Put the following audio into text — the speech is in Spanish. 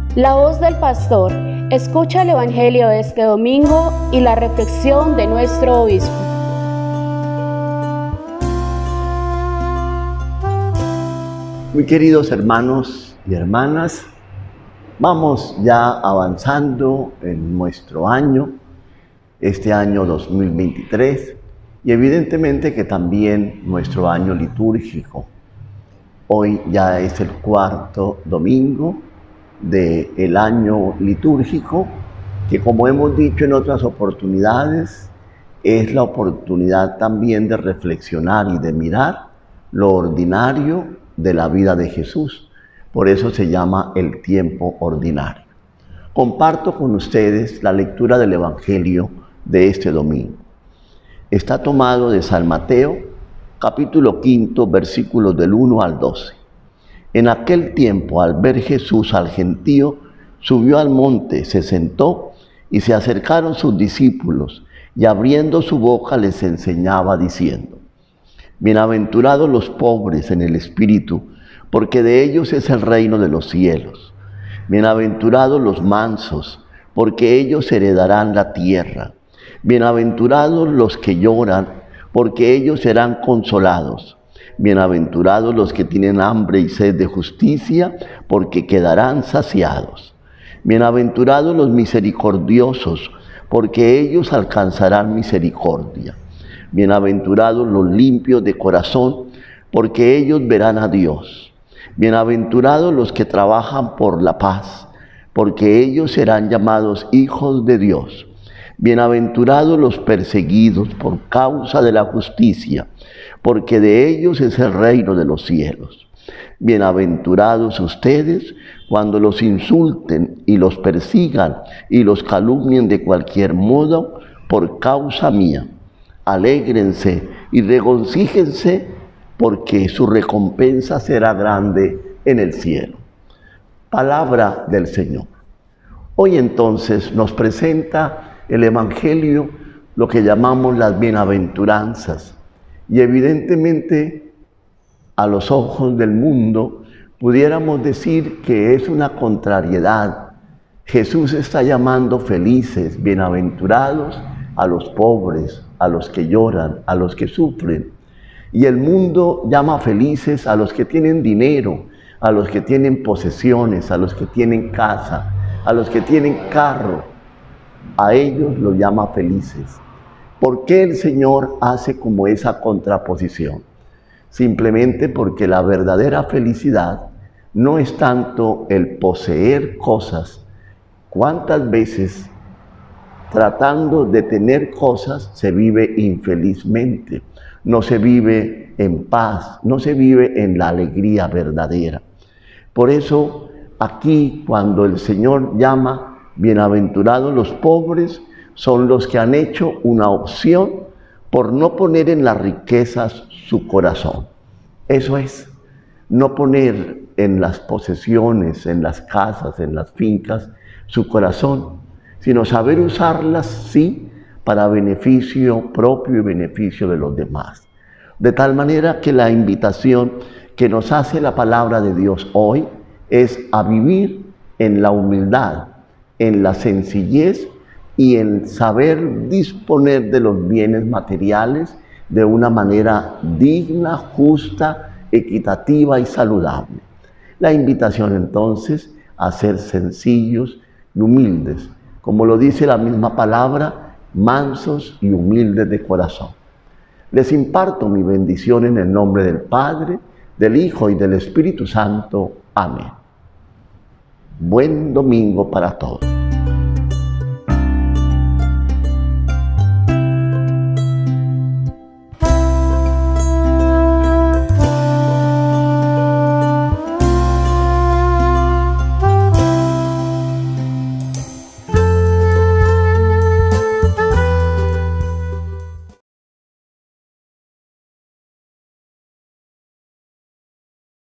La voz del pastor. Escucha el Evangelio de este domingo y la reflexión de nuestro obispo. Muy queridos hermanos y hermanas, vamos ya avanzando en nuestro año, este año 2023, y evidentemente que también nuestro año litúrgico. Hoy ya es el cuarto domingo del año litúrgico, que como hemos dicho en otras oportunidades, es la oportunidad también de reflexionar y de mirar lo ordinario de la vida de Jesús. Por eso se llama el tiempo ordinario. Comparto con ustedes la lectura del Evangelio de este domingo. Está tomado de San Mateo, capítulo 5, versículos del 1 al 12. En aquel tiempo, al ver Jesús al gentío, subió al monte, se sentó y se acercaron sus discípulos, y abriendo su boca les enseñaba diciendo: Bienaventurados los pobres en el espíritu, porque de ellos es el reino de los cielos. Bienaventurados los mansos, porque ellos heredarán la tierra. Bienaventurados los que lloran, porque ellos serán consolados. Bienaventurados los que tienen hambre y sed de justicia, porque quedarán saciados. Bienaventurados los misericordiosos, porque ellos alcanzarán misericordia. Bienaventurados los limpios de corazón, porque ellos verán a Dios. Bienaventurados los que trabajan por la paz, porque ellos serán llamados hijos de Dios. Bienaventurados los perseguidos por causa de la justicia, porque de ellos es el reino de los cielos. Bienaventurados ustedes cuando los insulten y los persigan y los calumnien de cualquier modo por causa mía. Alégrense y regocíjense, porque su recompensa será grande en el cielo. Palabra del Señor. Hoy entonces nos presenta el Evangelio lo que llamamos las bienaventuranzas, y evidentemente a los ojos del mundo pudiéramos decir que es una contrariedad. Jesús está llamando felices, bienaventurados a los pobres, a los que lloran, a los que sufren, y el mundo llama felices a los que tienen dinero, a los que tienen posesiones, a los que tienen casa, a los que tienen carro. A ellos los llama felices. ¿Por qué el Señor hace como esa contraposición? Simplemente porque la verdadera felicidad no es tanto el poseer cosas. ¿Cuántas veces tratando de tener cosas se vive infelizmente? No se vive en paz, no se vive en la alegría verdadera. Por eso aquí cuando el Señor llama bienaventurados los pobres, son los que han hecho una opción por no poner en las riquezas su corazón. Eso es, no poner en las posesiones, en las casas, en las fincas, su corazón, sino saber usarlas, sí, para beneficio propio y beneficio de los demás. De tal manera que la invitación que nos hace la palabra de Dios hoy es a vivir en la humildad, en la sencillez y en saber disponer de los bienes materiales de una manera digna, justa, equitativa y saludable. La invitación entonces a ser sencillos y humildes, como lo dice la misma palabra, mansos y humildes de corazón. Les imparto mi bendición en el nombre del Padre, del Hijo y del Espíritu Santo. Amén. Buen domingo para todos.